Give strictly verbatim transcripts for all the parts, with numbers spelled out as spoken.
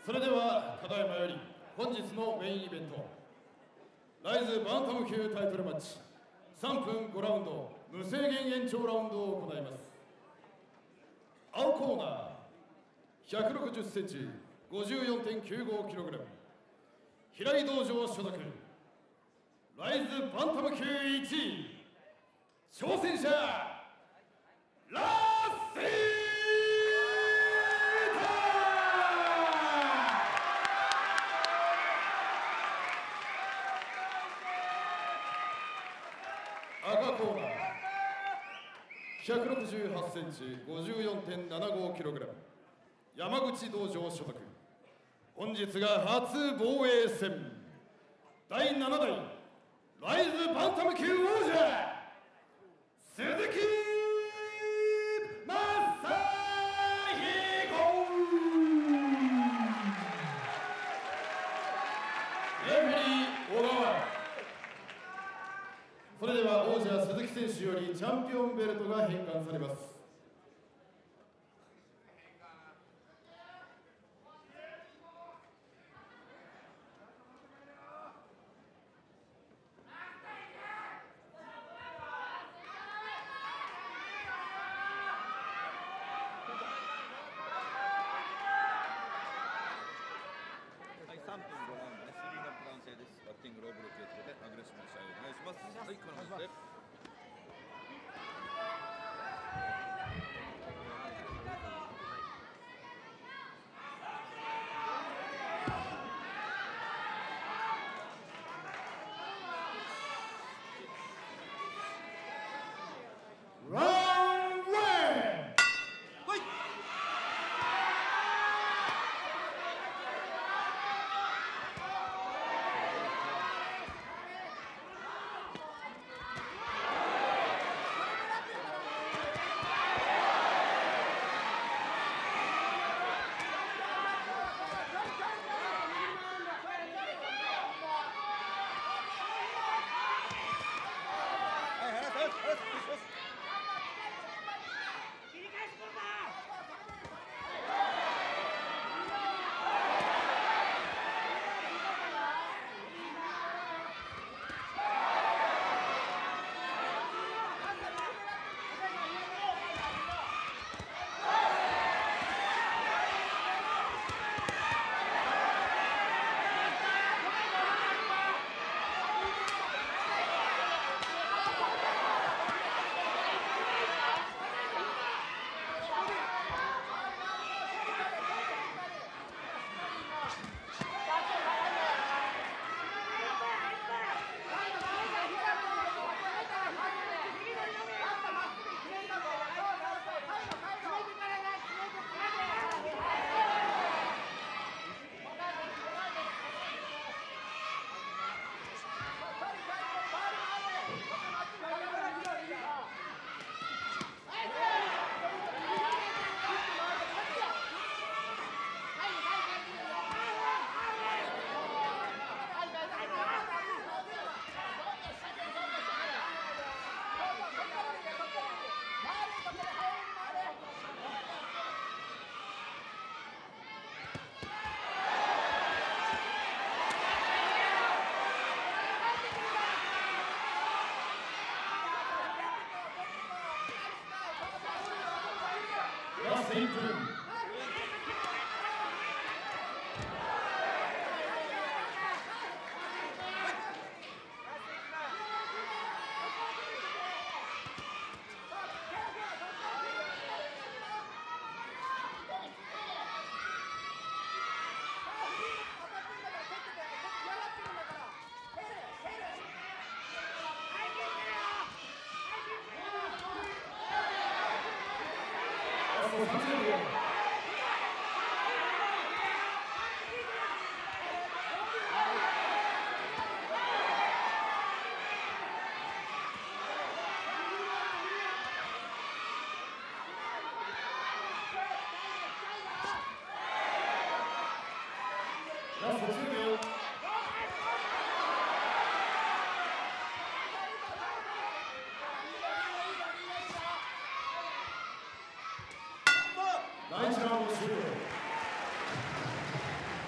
それではただいまより本日のメインイベントライズバンタム級タイトルマッチさんぷんごラウンド無制限延長ラウンドを行います。青コーナーひゃくろくじゅっセンチ ごじゅうよんてんきゅうごキログラム 平井道場所属ライズバンタム級いちい挑戦者ラッシー赤コーナーひゃくろくじゅうはちセンチ ごじゅうよんてんななごキログラム 山口道場所属本日が初防衛戦だいなな代ライズバンタム級王者鈴木正彦レフェリー小川。それでは王者鈴木選手よりチャンピオンベルトが返還されます。 さんぷんごラウンドね、スリーナップ男性です。バッティングローブロックをつけてアグレッシブな試合をお願いします。はい、このままで。 第一ラウンド終了。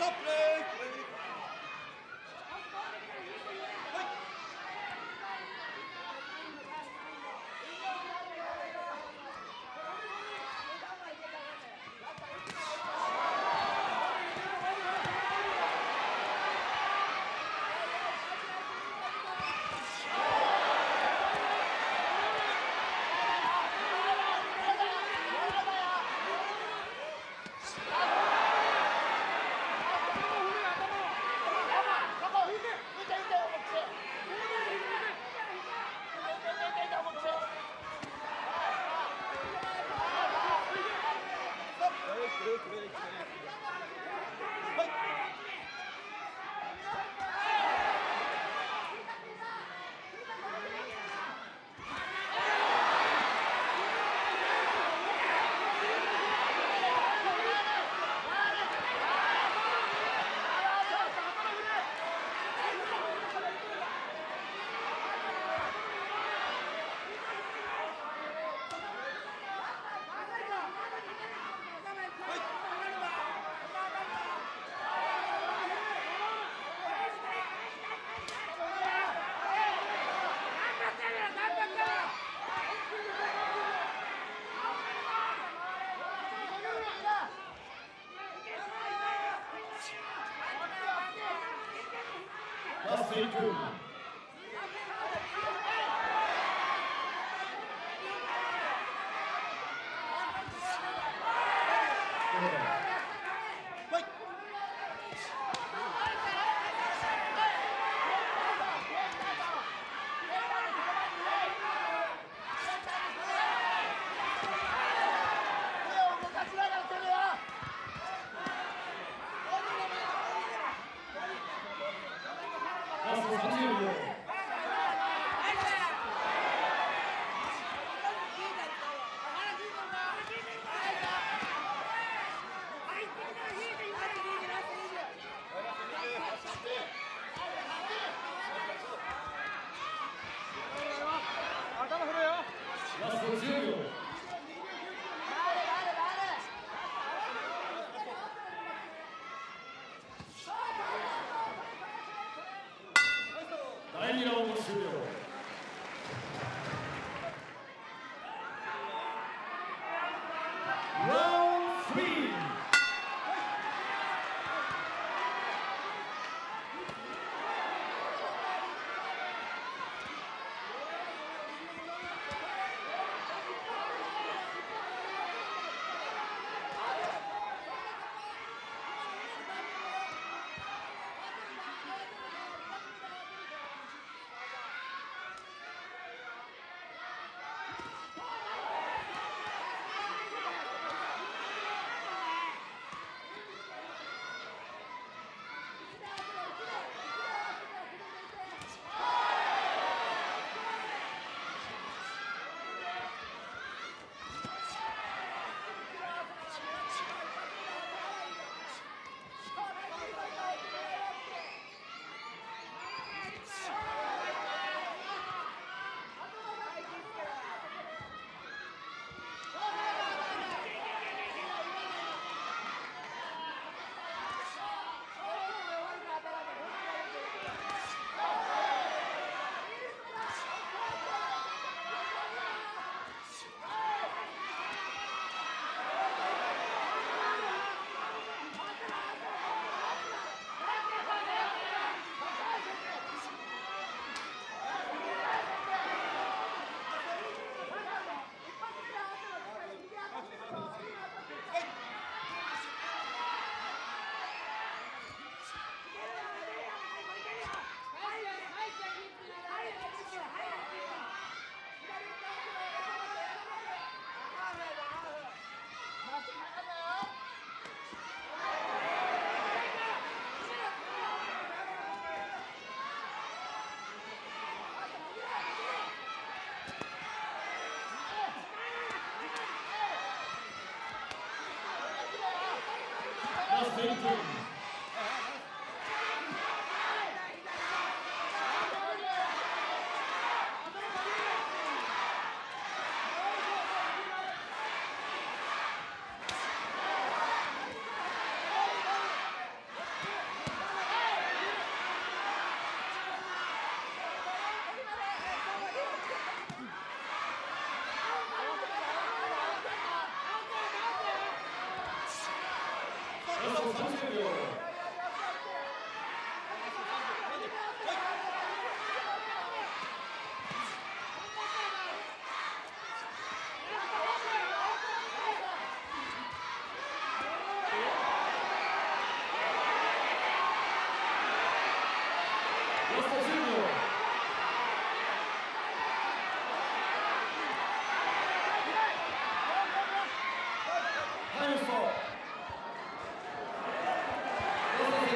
トプレー。 ラストいっぷん。ラストさんじゅうびょう。ラストじゅうびょう。だいにラウンド終了。ラウンドスリー。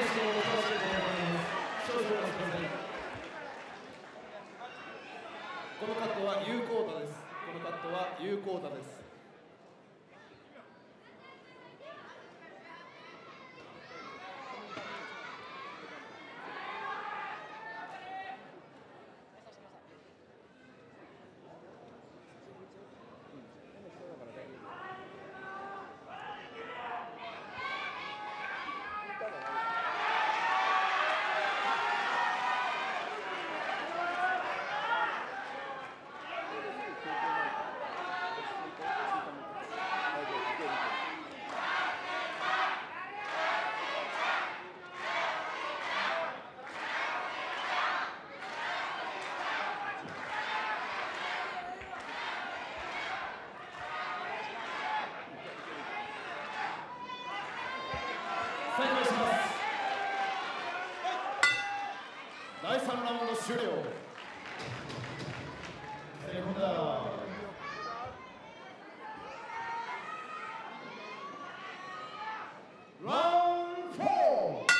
手のお楽しみでございます。少々お待ちください。このカットは有効打です。このカットは有効打です。再開します。だいさんラウンド終了。セコンドダウン。ラウンドフォー。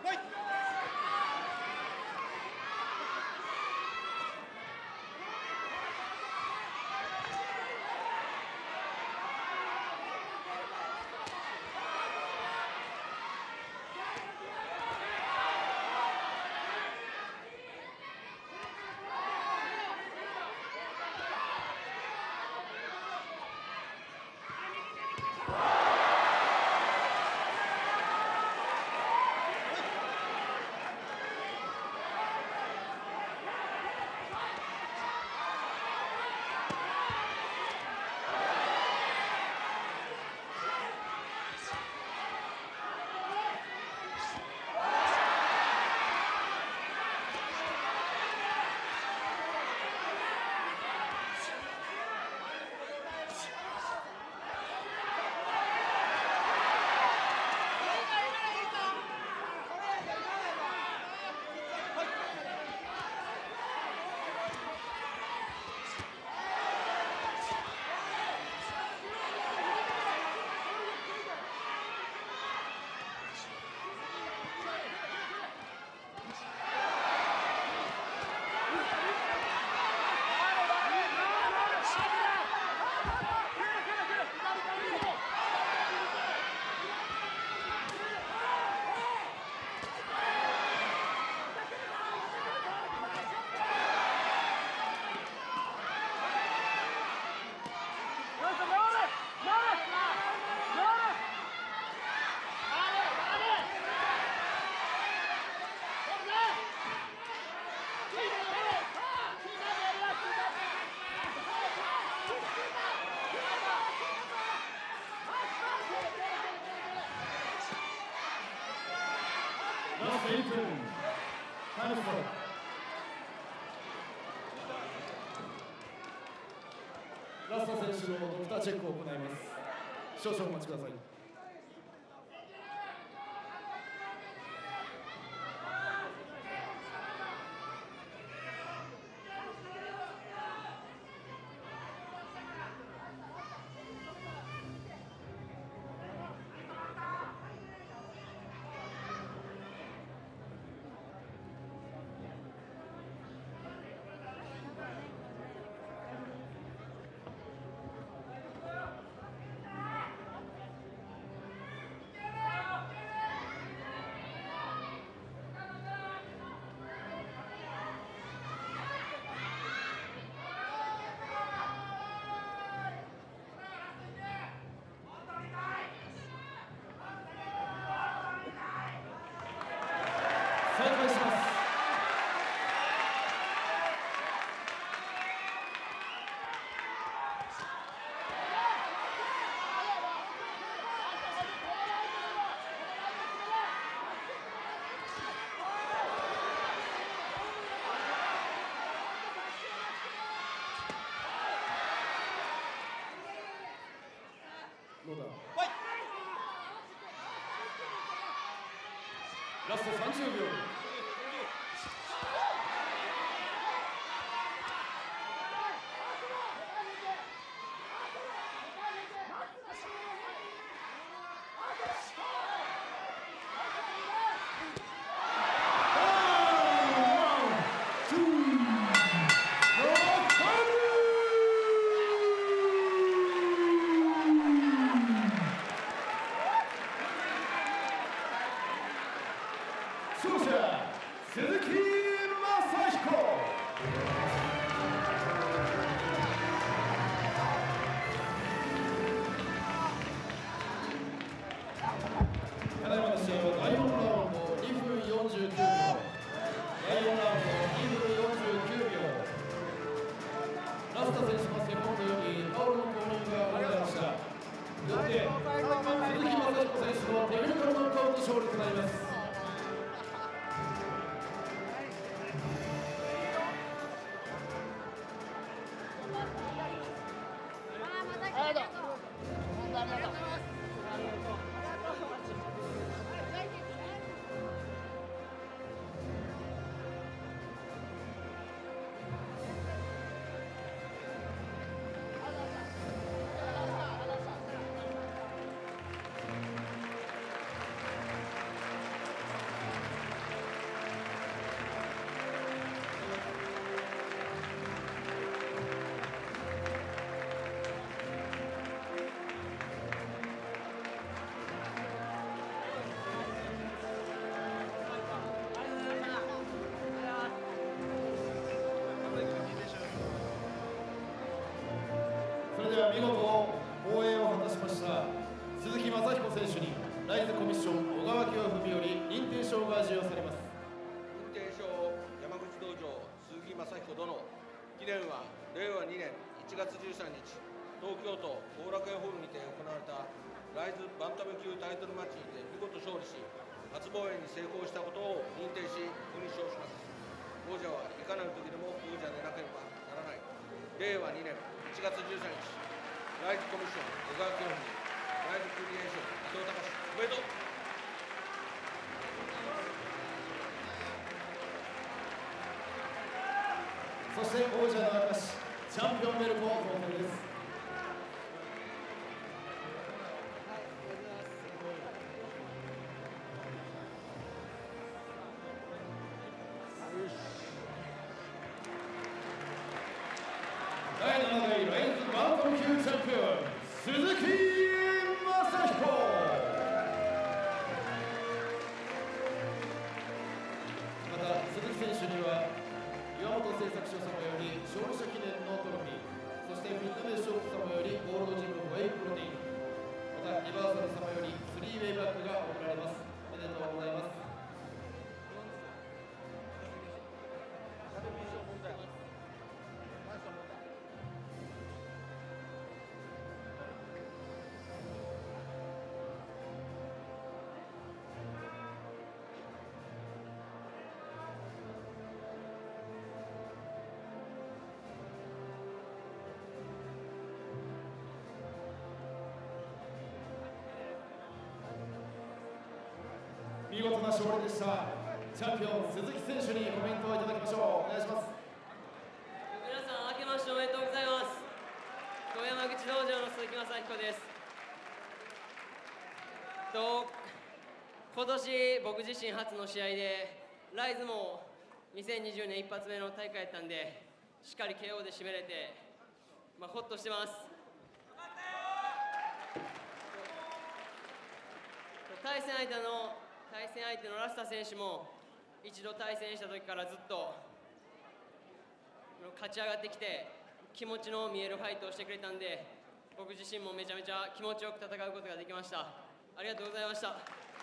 ラストいっぷん、タイムストップ。ラスト選手のドクターチェックを行います。少々お待ちください。再開します。どうだ。ラストさんじゅうびょう。 勝者鈴木雅彦。ただいまの試合はだいよんラウンドにふんよんじゅうきゅうびょう、だいよんラウンドにふんよんじゅうきゅうびょう、ラスタ選手のセコンドよりタオルの投入がございました。よって鈴木雅彦選手のテクニカルノックアウト勝利となります。それでは見事防衛を果たしました鈴木雅彦選手にライズコミッション小川清文より認定証が授与されます。 認定証山口道場鈴木雅彦殿。記念はれいわにねんいちがつじゅうさんにち東京都後楽園ホールにて行われたライズバンタム級タイトルマッチにて見事勝利し初防衛に成功したことを認定し勲章します。王者はいかなる時でも王者でなければならない。れいわにねんいちがつじゅうさんにちライズコミッション小川清文、ライズクリエーション伊藤隆おめでとう。 そして王者の証チャンピオンベルト当選です。だいななだいライズバンタム級チャンピオン鈴木雅彦。また鈴木選手には岩本製作所様より勝利者記念のトロフィー、そしてフィットネスショップ様よりゴールドジムウェイプロテイン、またリバーサル様よりスリーウェイバッグが贈られます。おめでとうございます。見事な勝利でした。チャンピオン鈴木選手にコメントをいただきましょう。お願いします。 皆さん明けましておめでとうございます。山口道場の鈴木雅彦です。と今年僕自身初の試合でライズもにせんにじゅうねん一発目の大会やったんでしっかり ケーオー で締めれて、まあ、ほっとしてます。対戦相手の対戦相手のラスタ選手も一度対戦した時からずっと勝ち上がってきて気持ちの見えるファイトをしてくれたんで、僕自身もめちゃめちゃ気持ちよく戦うことができました。ありがとうございました。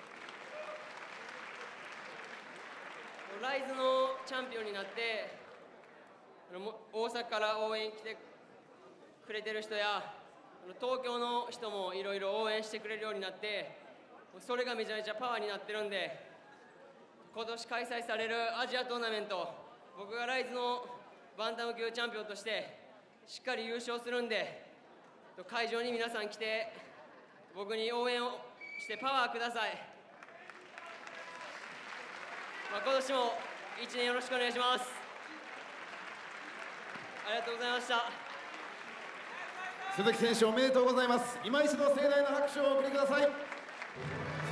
ライズのチャンピオンになって大阪から応援に来てくれてる人や東京の人もいろいろ応援してくれるようになって、それがめちゃめちゃパワーになってるんで、今年開催されるアジアトーナメント、僕がライズのバンタム級チャンピオンとしてしっかり優勝するんで、会場に皆さん来て僕に応援をしてパワーください。まあ、今年も一年よろしくお願いします。ありがとうございました。 鈴木選手おめでとうございます。今一度盛大な拍手をお送りください。